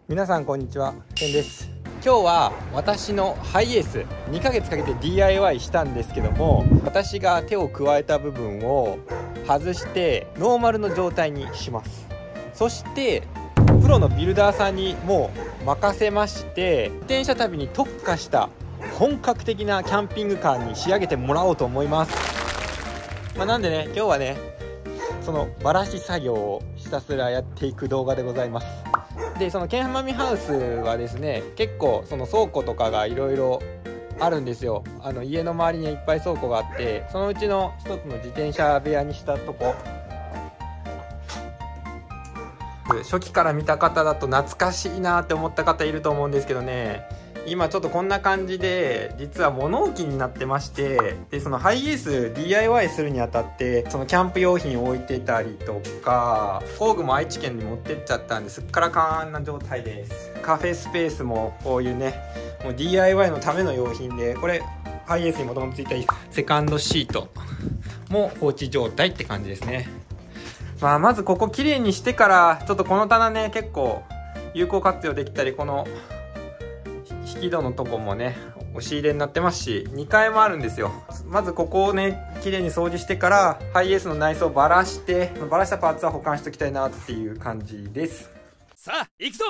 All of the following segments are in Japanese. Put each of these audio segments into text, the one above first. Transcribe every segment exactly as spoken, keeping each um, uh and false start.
皆さんこんにちは、ケンです。今日は私のハイエースにかげつかけて ディーアイワイ したんですけども、私が手を加えた部分を外してノーマルの状態にします。そしてプロのビルダーさんにもう任せまして、自転車旅に特化した本格的なキャンピングカーに仕上げてもらおうと思います。まあ、なんでね、今日はねそのバラし作業をひたすらやっていく動画でございます。で、そのケンハマミハウスはですね、結構その倉庫とかがいろいろあるんですよ。あの家の周りにいっぱい倉庫があって、そのうちの一つの自転車部屋にしたとこ。初期から見た方だと懐かしいなって思った方いると思うんですけどね、今ちょっとこんな感じで実は物置になってまして、でそのハイエース ディーアイワイ するにあたってそのキャンプ用品を置いてたりとか、工具も愛知県に持ってっちゃったんですっからかんな状態です。カフェスペースもこういうね、もう ディーアイワイ のための用品で、これハイエースにもともとついたセカンドシートも放置状態って感じですね。まあ、まずここ綺麗にしてから、ちょっとこの棚ね結構有効活用できたり、この引き戸のとこもね押し入れになってますし、にかいもあるんですよ。まずここをね綺麗に掃除してからハイエースの内装をバラして、バラしたパーツは保管しておきたいなっていう感じです。 さあ行くぞ。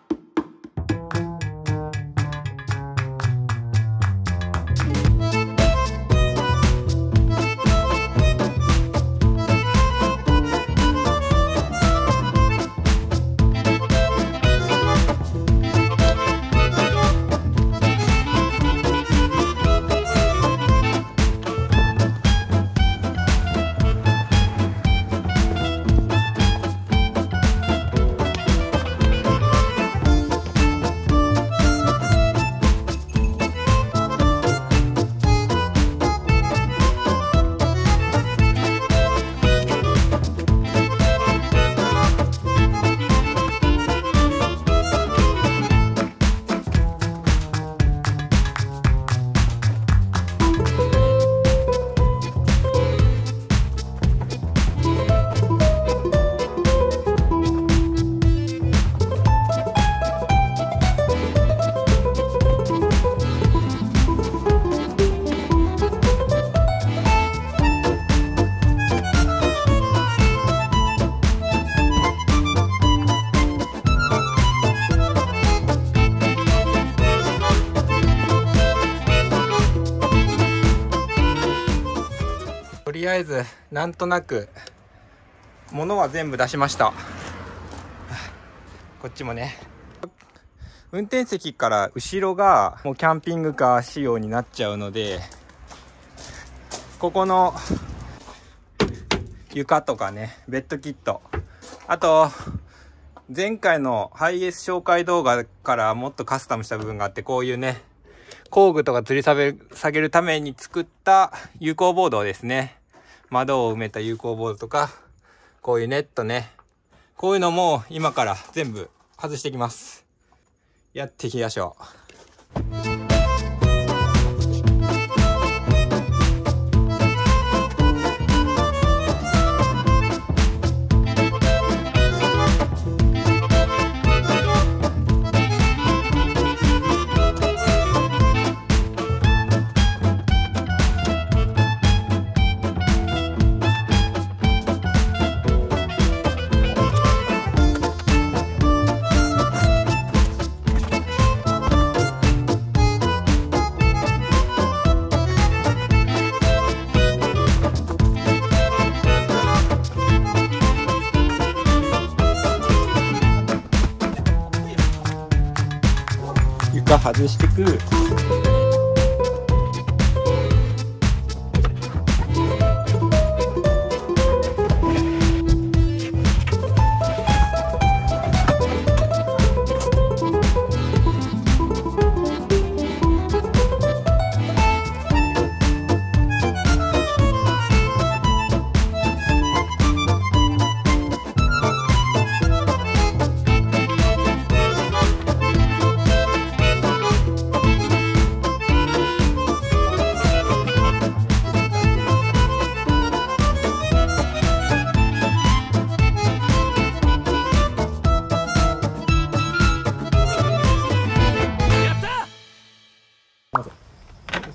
とりあえずなんとなく物は全部出しました。こっちもね、運転席から後ろがもうキャンピングカー仕様になっちゃうので、ここの床とかね、ベッドキット、あと前回のハイエース紹介動画からもっとカスタムした部分があって、こういうね工具とか吊り下げるために作った有効ボードですね。窓を埋めた有効ボードとか、こういうネットね、こういうのも今から全部外していきます。やっていきましょう。床外してく。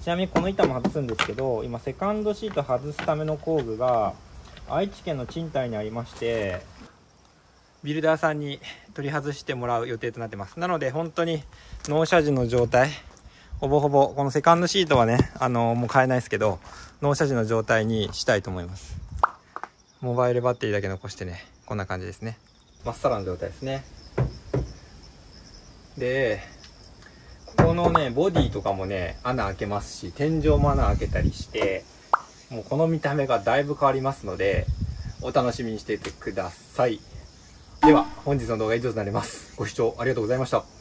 ちなみにこの板も外すんですけど、今セカンドシート外すための工具が愛知県の賃貸にありまして、ビルダーさんに取り外してもらう予定となってます。なので本当に納車時の状態、ほぼほぼこのセカンドシートはね、あのもう買えないですけど、納車時の状態にしたいと思います。モバイルバッテリーだけ残してね、こんな感じですね。まっさらの状態ですね。でここのねボディとかもね穴開けますし、天井も穴開けたりして、もうこの見た目がだいぶ変わりますので、お楽しみにしていてください。では本日の動画は以上となります。ご視聴ありがとうございました。